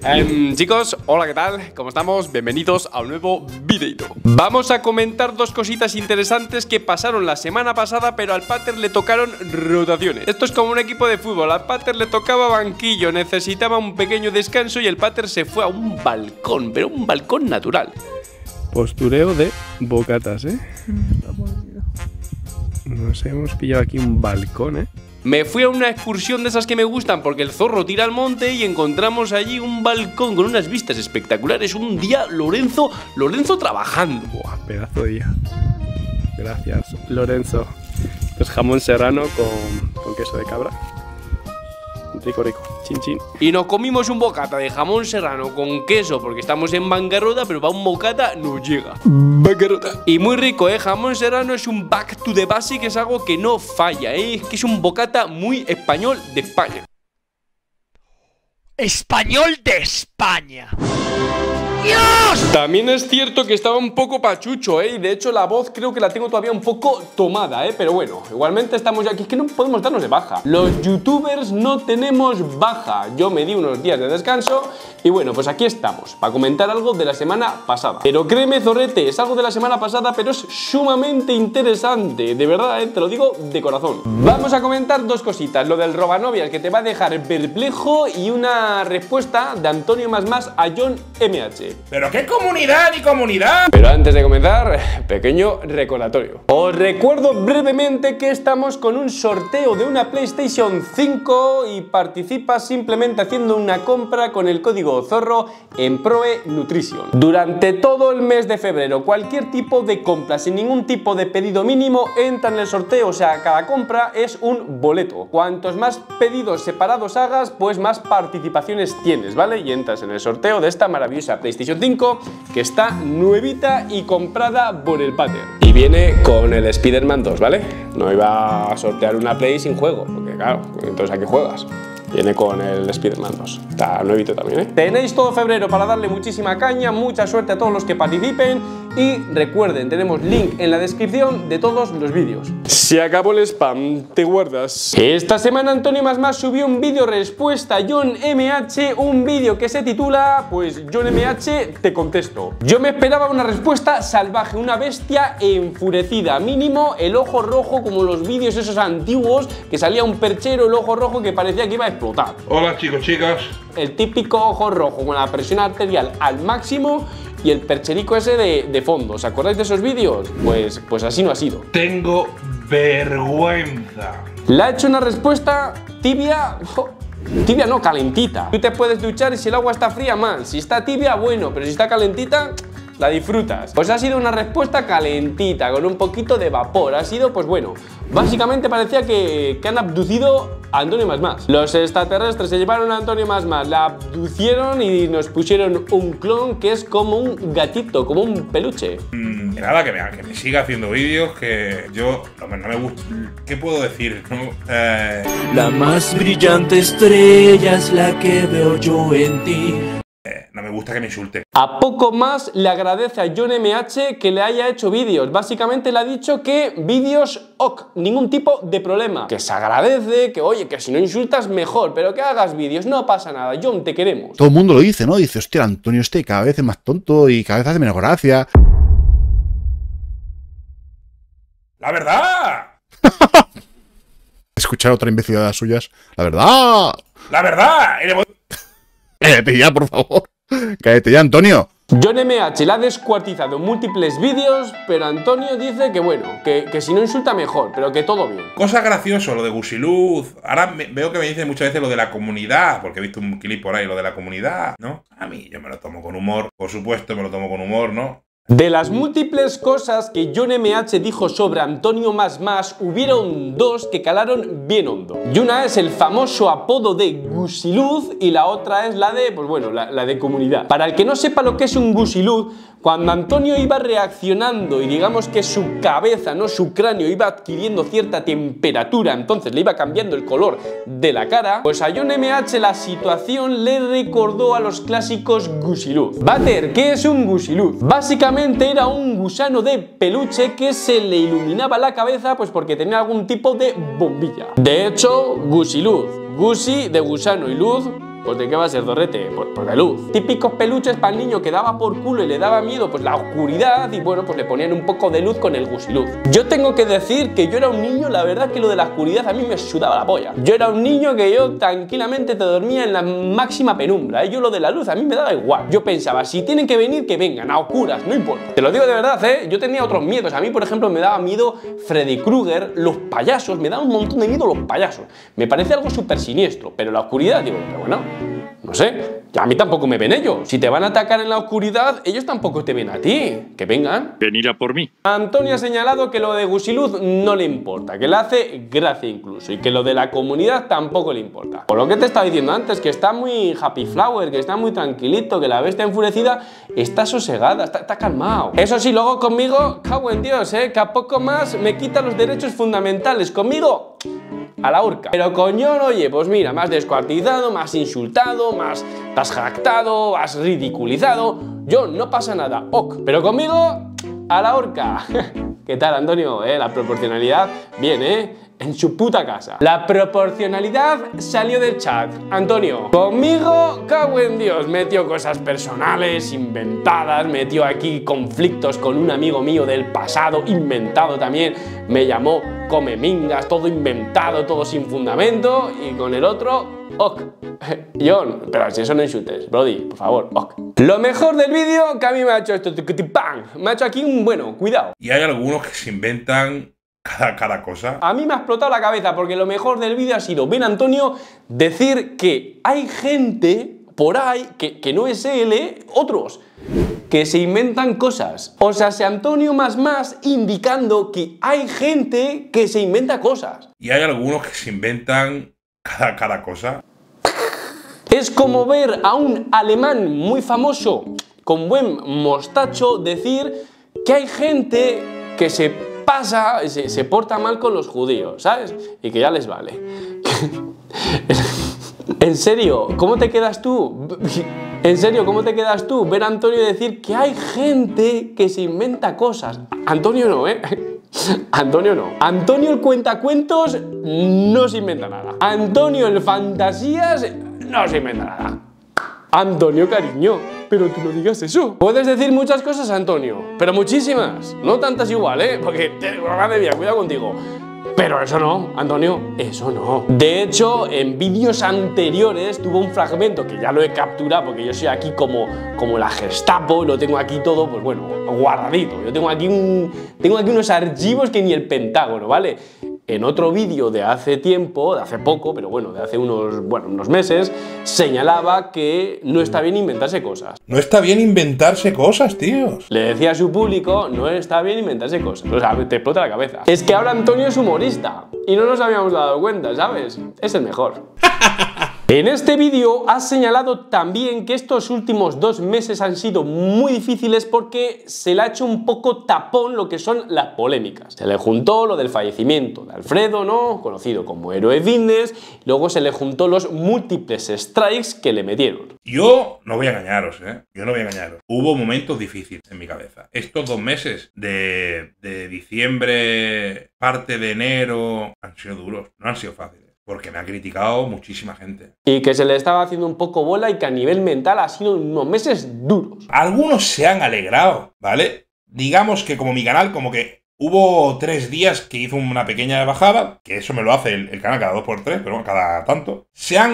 Chicos, hola, ¿qué tal? ¿Cómo estamos? Bienvenidos a un nuevo videito. Vamos a comentar dos cositas interesantes que pasaron la semana pasada, pero al Pater le tocaron rotaciones. Esto es como un equipo de fútbol, al Pater le tocaba banquillo, necesitaba un pequeño descanso y el Pater se fue a un balcón, pero un balcón natural. Postureo de bocatas, Nos hemos pillado aquí un balcón, Me fui a una excursión de esas que me gustan porque el zorro tira al monte y encontramos allí un balcón con unas vistas espectaculares. Un día Lorenzo trabajando. Buah, pedazo de día. Gracias, Lorenzo. Esto es jamón serrano con queso de cabra. Rico, rico. Chin, chin. Y nos comimos un bocata de jamón serrano con queso porque estamos en bancarrota, pero para un bocata no llega. Bancarrota. Y muy rico, Jamón serrano es un back to the basic, es algo que no falla, Es que es un bocata muy español de España. ¡Español de España! ¡Dios! También es cierto que estaba un poco pachucho, Y de hecho la voz creo que la tengo todavía un poco tomada, Pero bueno, igualmente estamos ya aquí. Es que no podemos darnos de baja. Los youtubers no tenemos baja. Yo me di unos días de descanso y bueno, pues aquí estamos para comentar algo de la semana pasada. Pero créeme, zorrete, es algo de la semana pasada, pero es sumamente interesante. De verdad, te lo digo de corazón. Vamos a comentar dos cositas. Lo del robanovias, que te va a dejar perplejo, y una respuesta de Antonio Más a John MH. ¡Pero qué comunidad ni comunidad! Pero antes de comenzar, pequeño recordatorio. Os recuerdo brevemente que estamos con un sorteo de una PlayStation 5 y participas simplemente haciendo una compra con el código Zorro en Proe Nutrition. Durante todo el mes de febrero, cualquier tipo de compra sin ningún tipo de pedido mínimo entra en el sorteo. O sea, cada compra es un boleto. Cuantos más pedidos separados hagas, pues más participaciones tienes, ¿vale? Y entras en el sorteo de esta maravillosa PlayStation 5 que está nuevita y comprada por el Pater. Y viene con el Spider-Man 2, ¿vale? No iba a sortear una Play sin juego, porque claro, entonces ¿a qué juegas? Viene con el Spider-Man 2. Está nuevito también, Tenéis todo febrero para darle muchísima caña, mucha suerte a todos los que participen. Y recuerden, tenemos link en la descripción de todos los vídeos. Se acabó el spam, te guardas. Esta semana Antonio Más subió un vídeo respuesta a John MH, un vídeo que se titula, pues, John MH, te contesto. Yo me esperaba una respuesta salvaje, una bestia enfurecida. Mínimo el ojo rojo, como los vídeos esos antiguos, que salía un perchero, el ojo rojo que parecía que iba a explotar. Hola chicos, chicas. El típico ojo rojo con la presión arterial al máximo y el percherico ese de fondo. ¿Os acordáis de esos vídeos? Pues así no ha sido. Tengo vergüenza. Le ha hecho una respuesta tibia. Tibia no, calentita. Tú te puedes duchar y si el agua está fría, mal. Si está tibia, bueno, pero si está calentita, la disfrutas. Pues ha sido una respuesta calentita, con un poquito de vapor. Ha sido, pues bueno, básicamente parecía que han abducido a Antonio Más. Los extraterrestres se llevaron a Antonio Más, la abducieron y nos pusieron un clon que es como un gatito, como un peluche. Nada, que me siga haciendo vídeos, que yo no me gusta. ¿Qué puedo decir? La más brillante estrella es la que veo yo en ti. No me gusta que me insulte. A poco más le agradece a John MH que le haya hecho vídeos. Básicamente le ha dicho que vídeos ok, ningún tipo de problema. Que se agradece, que oye, que si no insultas mejor, pero que hagas vídeos, no pasa nada. John, te queremos. Todo el mundo lo dice, ¿no? Dice, hostia, Antonio cada vez es más tonto y cada vez hace menos gracia. ¡La verdad! Escuchar otra imbecilidad de las suyas. ¡La verdad! ¡La verdad! Cállate ya, por favor. Cállate ya, Antonio. John MH la ha descuartizado en múltiples vídeos, pero Antonio dice que bueno, que si no insulta mejor, pero que todo bien. Cosa gracioso, lo de Gusiluz. Ahora veo que me dicen muchas veces lo de la comunidad, porque he visto un clip por ahí, lo de la comunidad, ¿no? A mí yo me lo tomo con humor, por supuesto me lo tomo con humor, ¿no? De las múltiples cosas que John MH dijo sobre Antonio Más, hubieron dos que calaron bien hondo. Y una es el famoso apodo de Gusiluz y la otra es la de, pues bueno, la de comunidad. Para el que no sepa lo que es un Gusiluz, cuando Antonio iba reaccionando y digamos que su cabeza, no su cráneo, iba adquiriendo cierta temperatura, entonces le iba cambiando el color de la cara, pues a John MH la situación le recordó a los clásicos Gusiluz. Pater, ¿qué es un Gusiluz? Básicamente era un gusano de peluche que se le iluminaba la cabeza pues porque tenía algún tipo de bombilla. De hecho, Gusiluz, Gusi de gusano y luz, Pues ¿de qué va a ser, zorrete? Pues de luz. Típicos peluches para el niño que daba por culo y le daba miedo pues la oscuridad, y bueno, pues le ponían un poco de luz con el gusiluz. Yo tengo que decir que yo era un niño, la verdad que lo de la oscuridad a mí me sudaba la polla. Yo era un niño que yo tranquilamente te dormía en la máxima penumbra, ¿eh? Yo lo de la luz a mí me daba igual. Yo pensaba, si tienen que venir, que vengan, a oscuras, no importa. Te lo digo de verdad, ¿eh? Yo tenía otros miedos. A mí, por ejemplo, me daba miedo Freddy Krueger, los payasos, me daba un montón de miedo los payasos. Me parece algo súper siniestro, pero la oscuridad, digo, pero bueno, no sé, a mí tampoco me ven ellos. Si te van a atacar en la oscuridad, ellos tampoco te ven a ti. Que vengan. Venir a por mí. Antonio ha señalado que lo de Gusiluz no le importa, que le hace gracia incluso, y que lo de la comunidad tampoco le importa. Por lo que te estaba diciendo antes, que está muy happy flower, que está muy tranquilito, que la bestia enfurecida está sosegada, está calmado. Eso sí, luego conmigo, cago en Dios, que a poco más me quita los derechos fundamentales. Conmigo, a la horca. Pero con John, oye, pues mira, más descuartizado, más insultado, más te has jactado, has ridiculizado. John, no pasa nada, ok. Pero conmigo, a la horca. ¿Qué tal, Antonio? La proporcionalidad, bien, en su puta casa. La proporcionalidad salió del chat. Antonio, conmigo, cago en Dios, metió cosas personales, inventadas, metió aquí conflictos con un amigo mío del pasado, inventado también, me llamó come mingas, todo inventado, todo sin fundamento, y con el otro, ok. John, pero si eso no insultes, Brody, por favor, ok. Lo mejor del vídeo que a mí me ha hecho esto, ¡pam! Me ha hecho aquí un, bueno, cuidado. Y hay algunos que se inventan cada cosa. A mí me ha explotado la cabeza porque lo mejor del vídeo ha sido ver a Antonio decir que hay gente por ahí que no es él, otros, que se inventan cosas. O sea, si Antonio más indicando que hay gente que se inventa cosas. Y hay algunos que se inventan cada cosa. Es como ver a un alemán muy famoso con buen mostacho decir que hay gente que se pasa, se porta mal con los judíos, ¿sabes? Y que ya les vale. En serio, ¿cómo te quedas tú? En serio, ¿cómo te quedas tú? Ver a Antonio decir que hay gente que se inventa cosas. Antonio no, Antonio no. Antonio el cuentacuentos no se inventa nada. Antonio el fantasías no se inventa nada. Antonio, cariño, pero tú no digas eso. Puedes decir muchas cosas, Antonio, pero muchísimas. No tantas igual, porque, madre mía, cuidado contigo. Pero eso no, Antonio, eso no. De hecho, en vídeos anteriores tuvo un fragmento que ya lo he capturado porque yo soy aquí como la Gestapo, lo tengo aquí todo, pues bueno, guardadito. Yo tengo aquí unos archivos que ni el Pentágono, ¿vale? En otro vídeo de hace tiempo, de hace poco, pero bueno, de hace unos meses, señalaba que no está bien inventarse cosas. No está bien inventarse cosas, tíos. Le decía a su público, no está bien inventarse cosas. O sea, te explota la cabeza. Es que ahora Antonio es humorista y no nos habíamos dado cuenta, ¿sabes? Es el mejor. En este vídeo has señalado también que estos últimos 2 meses han sido muy difíciles porque se le ha hecho un poco tapón lo que son las polémicas. Se le juntó lo del fallecimiento de Alfredo, ¿no? Conocido como héroe fitness, y luego se le juntó los múltiples strikes que le metieron. Yo no voy a engañaros, Yo no voy a engañaros. Hubo momentos difíciles en mi cabeza. Estos 2 meses de diciembre, parte de enero, han sido duros, no han sido fáciles. Porque me ha criticado muchísima gente. Y que se le estaba haciendo un poco bola y que a nivel mental ha sido unos meses duros. Algunos se han alegrado, ¿vale? Digamos que como mi canal, como que hubo 3 días que hizo una pequeña bajada, que eso me lo hace el canal cada 2x3, pero bueno, cada tanto.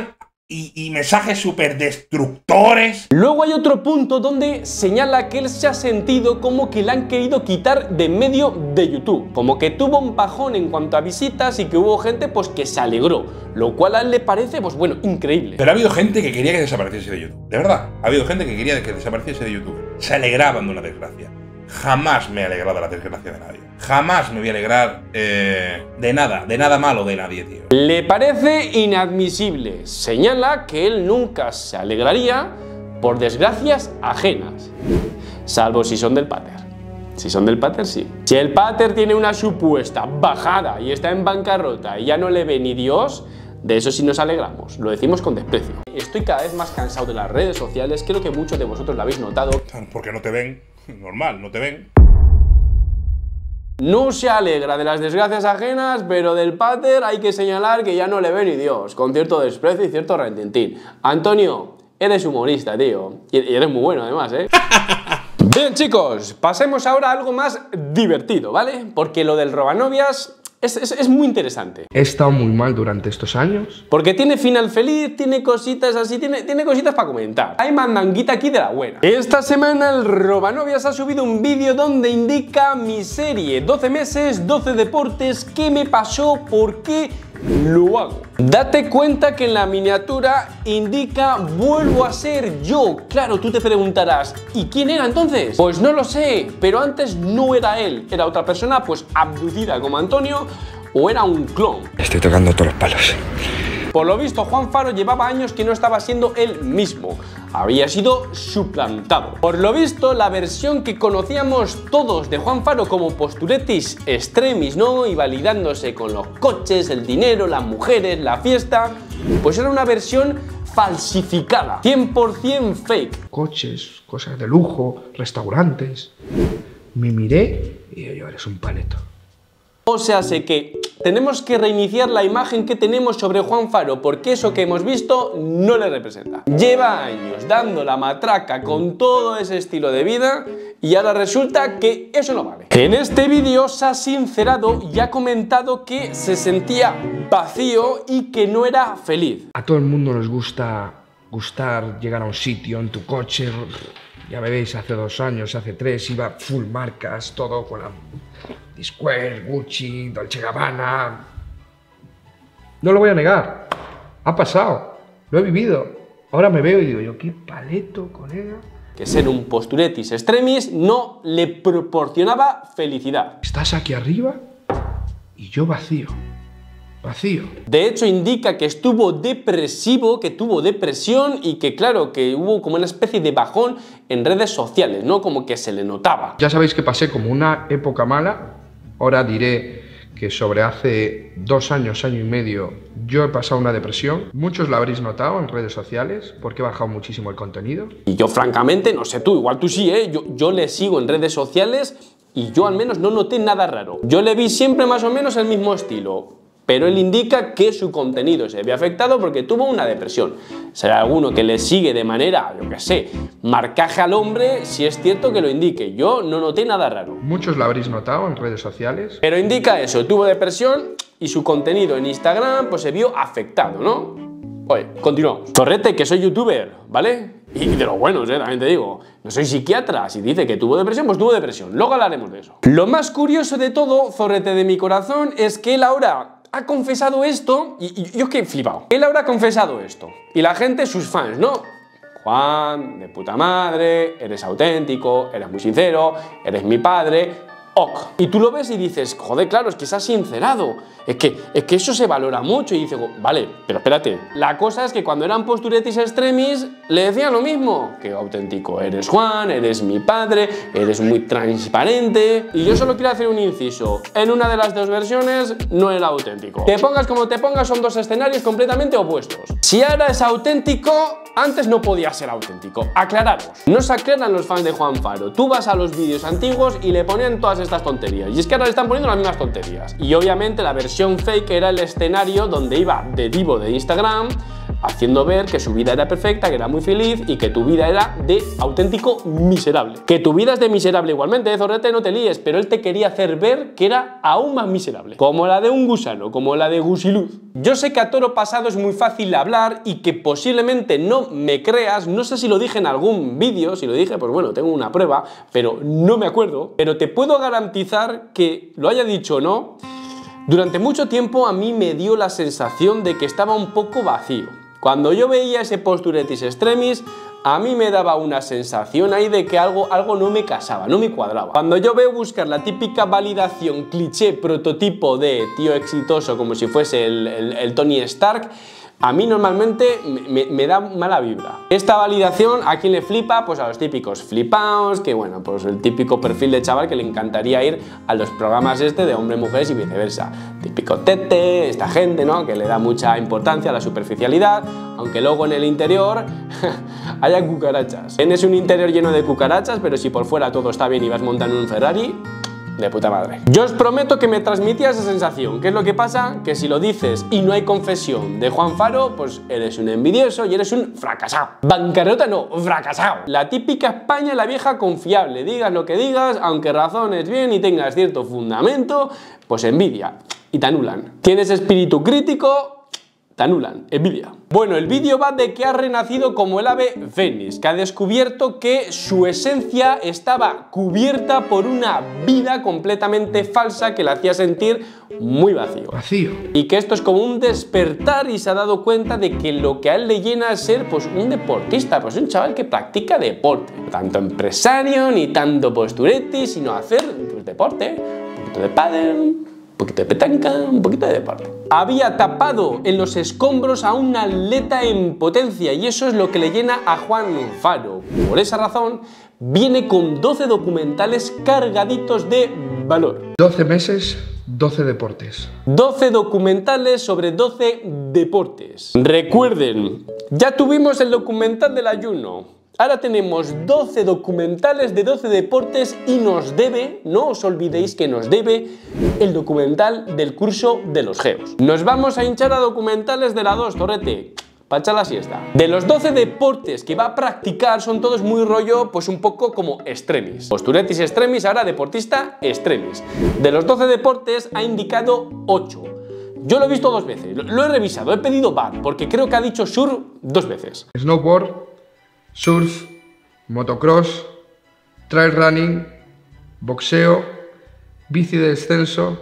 Y mensajes súper destructores. Luego hay otro punto donde señala que él se ha sentido como que le han querido quitar de medio de YouTube. Como que tuvo un bajón en cuanto a visitas y que hubo gente pues que se alegró. Lo cual a él le parece, pues bueno, increíble. Pero ha habido gente que quería que desapareciese de YouTube. De verdad, ha habido gente que quería que desapareciese de YouTube. Se alegraban de una desgracia. Jamás me he alegrado de la desgracia de nadie. Jamás me voy a alegrar de nada malo de nadie, tío. Le parece inadmisible. Señala que él nunca se alegraría por desgracias ajenas. Salvo si son del pater. Si son del pater, sí. Si el pater tiene una supuesta bajada y está en bancarrota y ya no le ve ni Dios, de eso sí nos alegramos. Lo decimos con desprecio. Estoy cada vez más cansado de las redes sociales. Creo que muchos de vosotros lo habéis notado. Porque no te ven. Normal, no te ven. No se alegra de las desgracias ajenas, pero del pater hay que señalar que ya no le ve ni Dios, con cierto desprecio y cierto retintín. Antonio, eres humorista, tío. Y eres muy bueno, además, ¿eh? Bien, chicos, pasemos ahora a algo más divertido, ¿vale? Porque lo del robanovias es muy interesante. He estado muy mal durante estos años. Porque tiene final feliz, tiene cositas así, tiene cositas para comentar. Hay mandanguita aquí de la buena. Esta semana el Robanovias ha subido un vídeo donde indica mi serie 12 meses, 12 deportes, qué me pasó, por qué lo hago. Date cuenta que en la miniatura indica vuelvo a ser yo. Claro, tú te preguntarás, ¿y quién era entonces? Pues no lo sé, pero antes no era él, era otra persona pues abducida como Antonio o era un clon. Estoy tocando todos los palos. Por lo visto, Juan Faro llevaba años que no estaba siendo él mismo. Había sido suplantado. Por lo visto, la versión que conocíamos todos de Juan Faro como posturetis extremis, ¿no? Y validándose con los coches, el dinero, las mujeres, la fiesta, pues era una versión falsificada, 100% fake. Coches, cosas de lujo, restaurantes. Me miré y yo, eres un paleto. O sea, sé que tenemos que reiniciar la imagen que tenemos sobre Juan Faro porque eso que hemos visto no le representa. Lleva años dando la matraca con todo ese estilo de vida y ahora resulta que eso no vale. En este vídeo se ha sincerado y ha comentado que se sentía vacío y que no era feliz. A todo el mundo nos gusta llegar a un sitio en tu coche. Ya me veis, hace 2 años, hace 3, iba full marcas, todo con la Disquare, Gucci, Dolce Gabbana. No lo voy a negar, ha pasado, lo he vivido. Ahora me veo y digo yo, qué paleto, colega. Que ser un posturetis extremis no le proporcionaba felicidad. Estás aquí arriba y yo vacío. Vacío. De hecho indica que estuvo depresivo, que tuvo depresión y que claro, que hubo como una especie de bajón en redes sociales, ¿no? Como que se le notaba. Ya sabéis que pasé como una época mala, ahora diré que sobre hace 2 años, año y medio, yo he pasado una depresión. Muchos la habréis notado en redes sociales porque he bajado muchísimo el contenido. Y yo francamente, no sé tú, igual tú sí, ¿eh? Yo le sigo en redes sociales y yo al menos no noté nada raro. Yo le vi siempre más o menos el mismo estilo. Pero él indica que su contenido se ve afectado porque tuvo una depresión. Será alguno que le sigue de manera, yo qué sé, marcaje al hombre, si es cierto que lo indique. Yo no noté nada raro. Muchos la habréis notado en redes sociales. Pero indica eso, tuvo depresión y su contenido en Instagram pues se vio afectado, ¿no? Oye, continuamos. Correte, que soy youtuber, ¿vale? Y de lo bueno, también te digo. No soy psiquiatra. Si dice que tuvo depresión, pues tuvo depresión. Luego hablaremos de eso. Lo más curioso de todo, zorrete de mi corazón, es que él ahora ha confesado esto, y yo es que he flipado. Él ahora ha confesado esto, y la gente, sus fans, ¿no? Juan, de puta madre, eres auténtico, eres muy sincero, eres mi padre, ok. Y tú lo ves y dices, joder, claro, es que se ha sincerado, es que eso se valora mucho, y dices, vale, pero espérate. La cosa es que cuando eran posturetis extremis, le decían lo mismo, que auténtico eres Juan, eres mi padre, eres muy transparente, y yo solo quiero hacer un inciso, en una de las 2 versiones no era auténtico. Te pongas como te pongas, son 2 escenarios completamente opuestos. Si ahora es auténtico, antes no podía ser auténtico. Aclararos. No se aclaran los fans de Juan Faro. Tú vas a los vídeos antiguos y le ponían todas estas tonterías. Y es que ahora le están poniendo las mismas tonterías. Y obviamente la versión fake era el escenario donde iba de divo de Instagram, haciendo ver que su vida era perfecta, que era muy feliz y que tu vida era de auténtico miserable. Que tu vida es de miserable igualmente, zorrete, no te líes, pero él te quería hacer ver que era aún más miserable. Como la de un gusano, como la de Gusiluz. Yo sé que a toro pasado es muy fácil hablar y que posiblemente no me creas, no sé si lo dije en algún vídeo, si lo dije, pues bueno, tengo una prueba, pero no me acuerdo, pero te puedo garantizar que lo haya dicho o no, durante mucho tiempo a mí me dio la sensación de que estaba un poco vacío. Cuando yo veía ese posturetis extremis, a mí me daba una sensación ahí de que algo no me casaba, no me cuadraba. Cuando yo veo buscar la típica validación cliché prototipo de tío exitoso como si fuese el Tony Stark, a mí normalmente me da mala vibra. Esta validación, ¿a quién le flipa? Pues a los típicos flipaos, que bueno, pues el típico perfil de chaval que le encantaría ir a los programas de hombres, mujeres y viceversa. Típico tete, esta gente, ¿no? Que le da mucha importancia a la superficialidad, aunque luego en el interior haya cucarachas. Tienes un interior lleno de cucarachas, pero si por fuera todo está bien y vas montando un Ferrari, de puta madre. Yo os prometo que me transmitía esa sensación. ¿Qué es lo que pasa? Que si lo dices y no hay confesión de Juan Faro, pues eres un envidioso y eres un fracasado. Bancarrota no, fracasado. La típica España, la vieja confiable. Digas lo que digas, aunque razones bien y tengas cierto fundamento, pues envidia y te anulan. Tienes espíritu crítico, te anulan, envidia. Bueno, el vídeo va de que ha renacido como el ave Fénix, que ha descubierto que su esencia estaba cubierta por una vida completamente falsa que le hacía sentir muy vacío. Y que esto es como un despertar y se ha dado cuenta de que lo que a él le llena es ser pues un deportista, pues un chaval que practica deporte. No tanto empresario, ni tanto postureti, sino hacer pues, deporte, un poquito de pádel, un poquito de petanca, un poquito de deporte. Había tapado en los escombros a un atleta en potencia y eso es lo que le llena a Juan Faro. Por esa razón, viene con 12 documentales cargaditos de valor. 12 meses, 12 deportes. 12 documentales sobre 12 deportes. Recuerden, ya tuvimos el documental del ayuno. Ahora tenemos 12 documentales de 12 deportes y nos debe, no os olvidéis que nos debe el documental del curso de los geos. Nos vamos a hinchar a documentales de la 2, Torrete, para echar la siesta. De los 12 deportes que va a practicar son todos muy rollo, pues un poco como extremis. Posturetis extremis, ahora deportista extremis. De los 12 deportes ha indicado 8. Yo lo he visto 2 veces, lo he revisado, he pedido VAR, porque creo que ha dicho surf 2 veces. Snowboard, surf, motocross, trail running, boxeo, bici de descenso,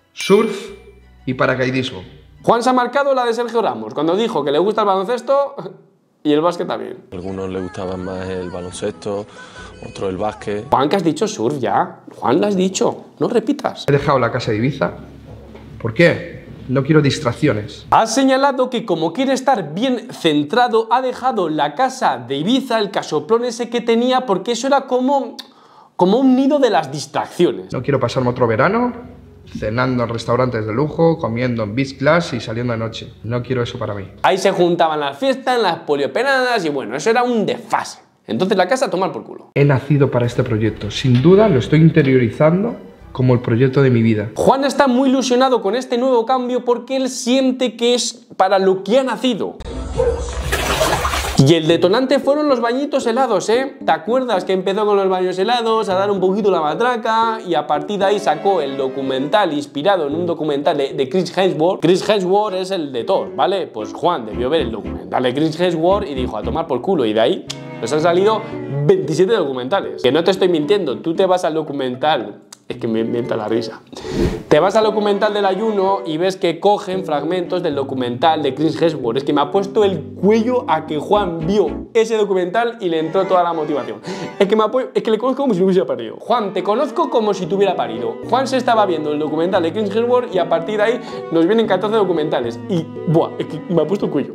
surf y paracaidismo. Juan se ha marcado la de Sergio Ramos cuando dijo que le gusta el baloncesto y el básquet también. A algunos les gustaba más el baloncesto, otros el básquet. Juan, que has dicho surf ya. Juan, lo has dicho. No repitas. He dejado la casa de Ibiza. ¿Por qué? No quiero distracciones. Ha señalado que como quiere estar bien centrado, ha dejado la casa de Ibiza, el casoplón ese que tenía, porque eso era como un nido de las distracciones. No quiero pasarme otro verano cenando en restaurantes de lujo, comiendo en beach class y saliendo de noche. No quiero eso para mí. Ahí se juntaban las fiestas, en las poliopenadas y bueno, eso era un desfase. Entonces la casa a tomar por culo. He nacido para este proyecto. Sin duda lo estoy interiorizando como el proyecto de mi vida. Juan está muy ilusionado con este nuevo cambio porque él siente que es para lo que ha nacido. Y el detonante fueron los bañitos helados, ¿eh? ¿Te acuerdas que empezó con los baños helados, a dar un poquito la matraca y a partir de ahí sacó el documental inspirado en un documental de Chris Hemsworth? Chris Hemsworth es el de Thor, ¿vale? Pues Juan debió ver el documental de Chris Hemsworth y dijo a tomar por culo y de ahí nos han salido 27 documentales. Que no te estoy mintiendo, tú te vas al documental. Es que me entra la risa. Te vas al documental del ayuno y ves que cogen fragmentos del documental de Chris Hemsworth. Es que me ha puesto el cuello a que Juan vio ese documental y le entró toda la motivación. Es que le conozco como si no hubiera parido. Juan, te conozco como si tuviera parido. Juan se estaba viendo el documental de Chris Hemsworth y a partir de ahí nos vienen 14 documentales. Y, buah, es que me ha puesto el cuello.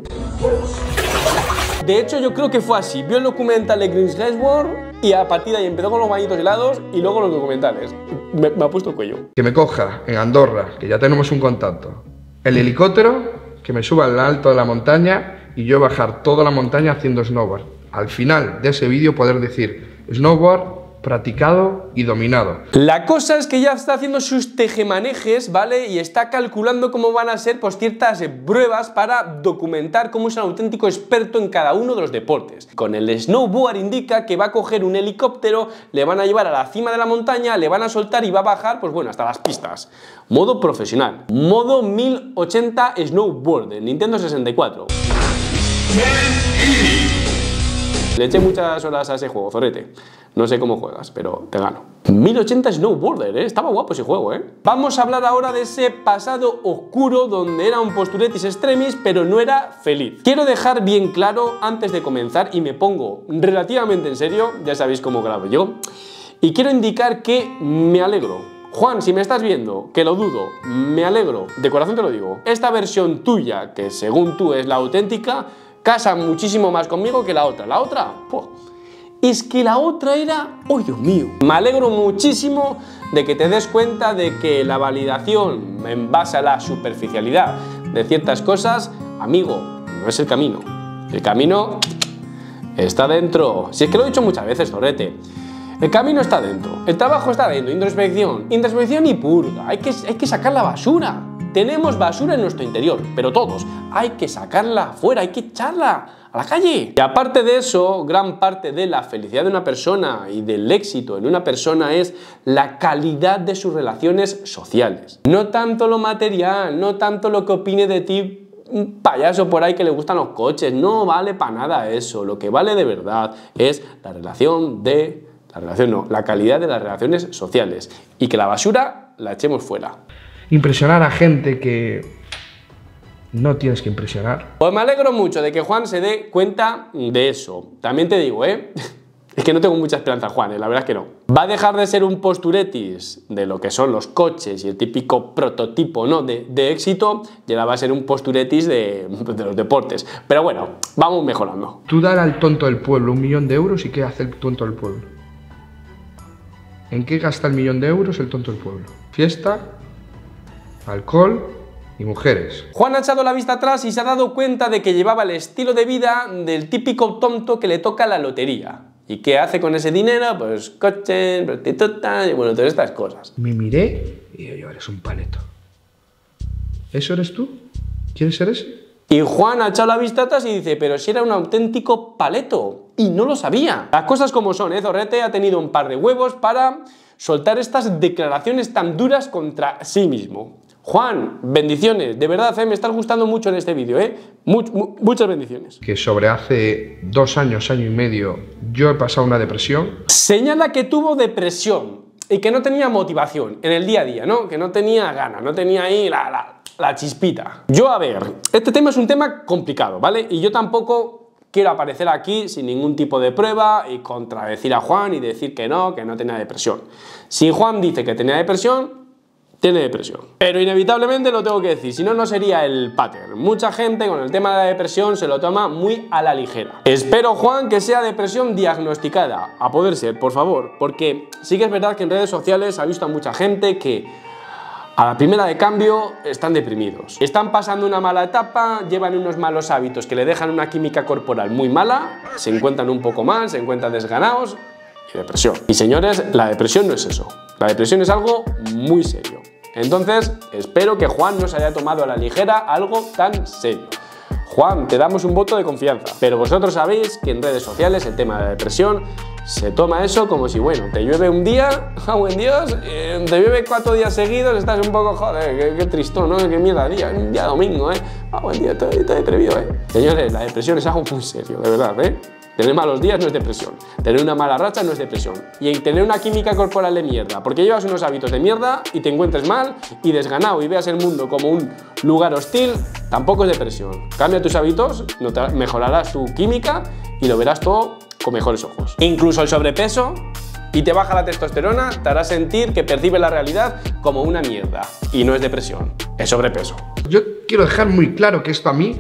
De hecho, yo creo que fue así. Vio el documental de Chris Hemsworth y a partir de ahí empezó con los bañitos helados y luego los documentales. Me ha puesto el cuello. Que me coja en Andorra, que ya tenemos un contacto, el helicóptero, que me suba al alto de la montaña y yo bajar toda la montaña haciendo snowboard. Al final de ese vídeo poder decir snowboard practicado y dominado. La cosa es que ya está haciendo sus tejemanejes, ¿vale? Y está calculando cómo van a ser pues, ciertas pruebas para documentar cómo es un auténtico experto en cada uno de los deportes. Con el snowboard indica que va a coger un helicóptero, le van a llevar a la cima de la montaña, le van a soltar y va a bajar, pues bueno, hasta las pistas. Modo profesional. Modo 1080 snowboard, Nintendo 64. Le eché muchas horas a ese juego, zorrete. No sé cómo juegas, pero te gano. 1080 Snowboarder, ¿eh? Estaba guapo ese juego, ¿eh? Vamos a hablar ahora de ese pasado oscuro donde era un posturetis extremis, pero no era feliz. Quiero dejar bien claro antes de comenzar, y me pongo relativamente en serio, ya sabéis cómo grabo yo, y quiero indicar que me alegro. Juan, si me estás viendo, que lo dudo, me alegro, de corazón te lo digo. Esta versión tuya, que según tú es la auténtica, casa muchísimo más conmigo que la otra. La otra, ¡puah! Es que la otra era, ¡oh Dios mío! Me alegro muchísimo de que te des cuenta de que la validación en base a la superficialidad de ciertas cosas, amigo, no es el camino. El camino está dentro. Si es que lo he dicho muchas veces, zorrete. El camino está dentro, el trabajo está dentro, introspección y purga. Hay que sacar la basura. Tenemos basura en nuestro interior, pero todos. Hay que sacarla afuera, hay que echarla a la calle. Y aparte de eso, gran parte de la felicidad de una persona y del éxito en una persona es la calidad de sus relaciones sociales. No tanto lo material, no tanto lo que opine de ti un payaso por ahí que le gustan los coches. No vale para nada eso. Lo que vale de verdad es la calidad de las relaciones sociales. Y que la basura la echemos fuera. Impresionar a gente que no tienes que impresionar. Pues me alegro mucho de que Juan se dé cuenta de eso. También te digo, es que no tengo mucha esperanza, Juan, la verdad es que no. Va a dejar de ser un posturetis de lo que son los coches y el típico prototipo, ¿no?, de éxito, y ahora va a ser un posturetis de los deportes. Pero bueno, vamos mejorando. Tú dar al tonto del pueblo 1 millón de euros y ¿qué hace el tonto del pueblo? ¿En qué gasta el 1 millón de euros el tonto del pueblo? Fiesta, alcohol y mujeres. Juan ha echado la vista atrás y se ha dado cuenta de que llevaba el estilo de vida del típico tonto que le toca la lotería. ¿Y qué hace con ese dinero? Pues coches, prostitutas y bueno, todas estas cosas. Me miré y yo, eres un paleto. ¿Eso eres tú? ¿Quieres ser ese? Y Juan ha echado la vista atrás y dice, pero si era un auténtico paleto y no lo sabía. Las cosas como son, Zorrete ha tenido un par de huevos para soltar estas declaraciones tan duras contra sí mismo. Juan, bendiciones, de verdad, me estás gustando mucho en este vídeo, muchas bendiciones. Que sobre hace 2 años, año y medio, yo he pasado una depresión. Señala que tuvo depresión y que no tenía motivación en el día a día, ¿no? Que no tenía ganas, no tenía ahí la chispita. Yo, a ver, este tema es un tema complicado, ¿vale? Y yo tampoco quiero aparecer aquí sin ningún tipo de prueba y contradecir a Juan y decir que no tenía depresión. Si Juan dice que tenía depresión, tiene depresión. Pero inevitablemente lo tengo que decir, si no, no sería el pattern. Mucha gente con el tema de la depresión se lo toma muy a la ligera. Espero, Juan, que sea depresión diagnosticada, a poder ser, por favor, porque sí que es verdad que en redes sociales ha visto a mucha gente que a la primera de cambio están deprimidos. Están pasando una mala etapa, llevan unos malos hábitos que le dejan una química corporal muy mala, se encuentran un poco mal, se encuentran desganados y depresión. Y señores, la depresión no es eso. La depresión es algo muy serio. Entonces, espero que Juan no se haya tomado a la ligera algo tan serio. Juan, te damos un voto de confianza, pero vosotros sabéis que en redes sociales el tema de la depresión se toma eso como si, bueno, te llueve un día, buen Dios, te llueve 4 días seguidos, estás un poco, joder, qué tristón, ¿no? Qué mierda día, un día domingo, buen día, estoy deprimido, Señores, la depresión es algo muy serio, de verdad, Tener malos días no es depresión, tener una mala racha no es depresión, y tener una química corporal de mierda, porque llevas unos hábitos de mierda y te encuentres mal y desganado y veas el mundo como un lugar hostil, tampoco es depresión. Cambia tus hábitos, mejorarás tu química y lo verás todo con mejores ojos. Incluso el sobrepeso y te baja la testosterona te hará sentir que percibes la realidad como una mierda, y no es depresión, es sobrepeso. Yo quiero dejar muy claro que esto a mí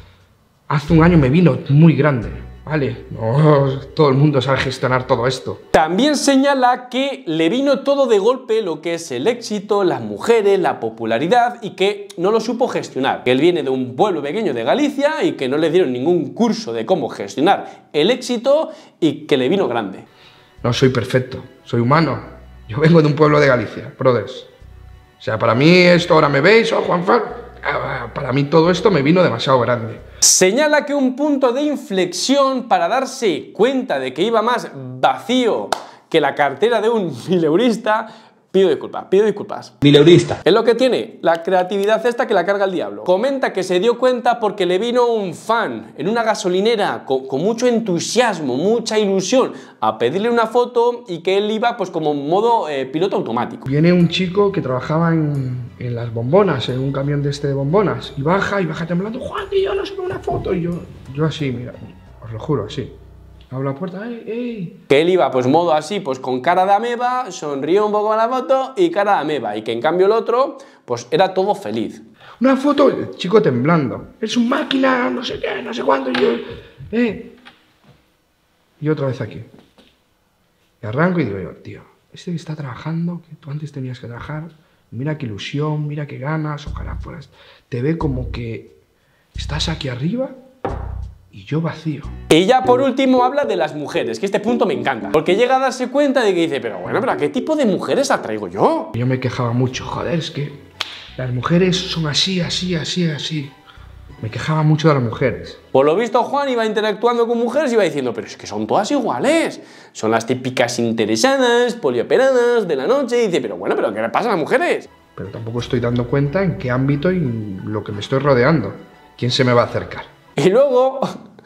hace 1 año me vino muy grande. Vale, no todo el mundo sabe gestionar todo esto. También señala que le vino todo de golpe lo que es el éxito, las mujeres, la popularidad y que no lo supo gestionar. Que él viene de un pueblo pequeño de Galicia y que no le dieron ningún curso de cómo gestionar el éxito y que le vino grande. No soy perfecto, soy humano. Yo vengo de un pueblo de Galicia, brothers. O sea, para mí esto, ahora me veis, Juanfran, para mí todo esto me vino demasiado grande. Señala que un punto de inflexión para darse cuenta de que iba más vacío que la cartera de un mileurista. Pido disculpas. Mileurista. Es lo que tiene, la creatividad esta que la carga el diablo. Comenta que se dio cuenta porque le vino un fan en una gasolinera con mucho entusiasmo, mucha ilusión, a pedirle una foto y que él iba pues como en modo piloto automático. Viene un chico que trabajaba en las bombonas, en un camión de bombonas, y baja temblando, Juan, tío, nos sube una foto. Y yo así, mira, os lo juro, así. Abro la puerta, ¡ey! Que él iba pues modo así, pues con cara de ameba, sonrió un poco a la foto y cara de ameba. Y que en cambio el otro, pues era todo feliz. Una foto, el chico temblando. Es un máquina, no sé qué, no sé cuándo. Y yo, Y otra vez aquí. Y arranco y digo yo, tío, este que está trabajando, que tú antes tenías que trabajar, mira qué ilusión, mira qué ganas, ojalá fueras. Te ve como que estás aquí arriba y yo vacío. Y ya por último habla de las mujeres, que este punto me encanta. Porque llega a darse cuenta de que dice, pero bueno, ¿pero a qué tipo de mujeres atraigo yo? Yo me quejaba mucho, joder, es que las mujeres son así, así, así, así. Me quejaba mucho de las mujeres. Por lo visto Juan iba interactuando con mujeres y iba diciendo, pero es que son todas iguales. Son las típicas interesadas, polioperadas de la noche. Y dice, pero bueno, ¿pero qué le pasa a las mujeres? Pero tampoco estoy dando cuenta en qué ámbito y lo que me estoy rodeando. ¿Quién se me va a acercar? Y luego,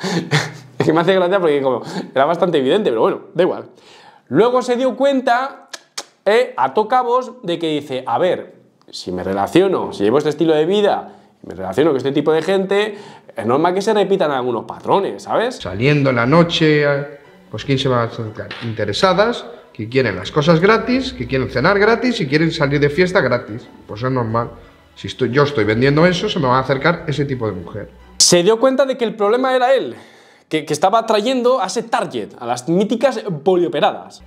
es que me hace gracia porque como era bastante evidente, pero bueno, da igual. Luego se dio cuenta, ató cabos, de que dice, a ver, si me relaciono, si llevo este estilo de vida, me relaciono con este tipo de gente, es normal que se repitan algunos patrones, ¿sabes? Saliendo en la noche, pues ¿quién se va a acercar? Interesadas, que quieren las cosas gratis, que quieren cenar gratis y quieren salir de fiesta gratis. Pues es normal. Si yo estoy vendiendo eso, se me va a acercar ese tipo de mujer. Se dio cuenta de que el problema era él, que estaba atrayendo a ese target, a las míticas polioperadas.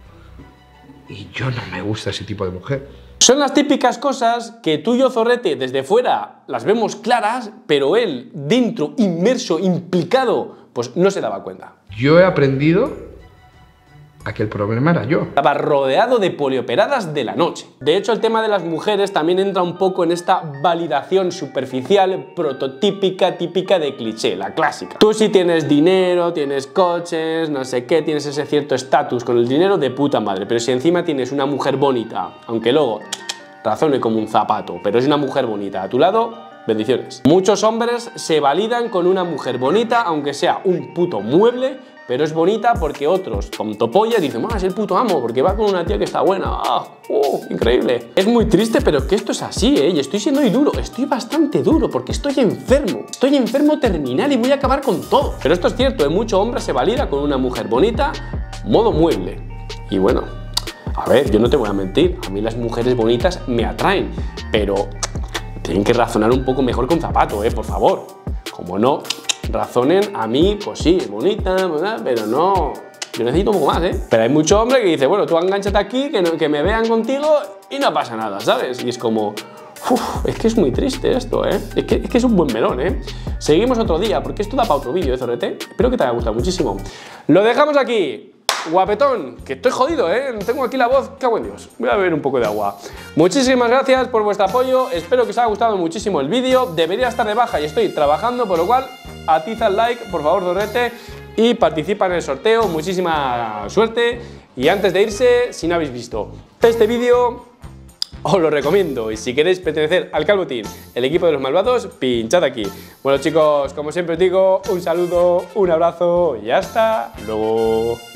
Y yo no me gusta ese tipo de mujer. Son las típicas cosas que tú y yo, Zorrete, desde fuera las vemos claras, pero él, dentro, inmerso, implicado, pues no se daba cuenta. Yo he aprendido a que el problema era yo. Estaba rodeado de polioperadas de la noche. De hecho, el tema de las mujeres también entra un poco en esta validación superficial, prototípica, típica de cliché, la clásica. Tú si tienes dinero, tienes coches, no sé qué, tienes ese cierto estatus con el dinero de puta madre, pero si encima tienes una mujer bonita, aunque luego razone como un zapato, pero es una mujer bonita a tu lado, bendiciones. Muchos hombres se validan con una mujer bonita, aunque sea un puto mueble, pero es bonita porque otros, tontopollas, dicen, es el puto amo, porque va con una tía que está buena. Increíble. Es muy triste, pero que esto es así, y estoy siendo muy duro, estoy bastante duro, porque estoy enfermo terminal y voy a acabar con todo. Pero esto es cierto, mucho hombre se valida con una mujer bonita, modo mueble. Y bueno, a ver, yo no te voy a mentir, a mí las mujeres bonitas me atraen, pero tienen que razonar un poco mejor con zapato, por favor. Como no razonen, a mí, pues sí, es bonita, ¿verdad? Pero no, yo necesito un poco más, Pero hay mucho hombre que dice, bueno, tú engánchate aquí, que me vean contigo y no pasa nada, ¿sabes? Y es como, es que es muy triste esto, Es que es un buen melón, Seguimos otro día, porque esto da para otro vídeo, Zorrete. Espero que te haya gustado muchísimo. Lo dejamos aquí. Guapetón, que estoy jodido, tengo aquí la voz, cago en Dios. Voy a beber un poco de agua. Muchísimas gracias por vuestro apoyo, espero que os haya gustado muchísimo el vídeo. Debería estar de baja y estoy trabajando, por lo cual atiza el like, por favor, Zorrete, y participa en el sorteo. Muchísima suerte. Y antes de irse, si no habéis visto este vídeo, os lo recomiendo, y si queréis pertenecer al Calvo Team, el equipo de los malvados, pinchad aquí. Bueno chicos, como siempre os digo, un saludo, un abrazo y hasta luego.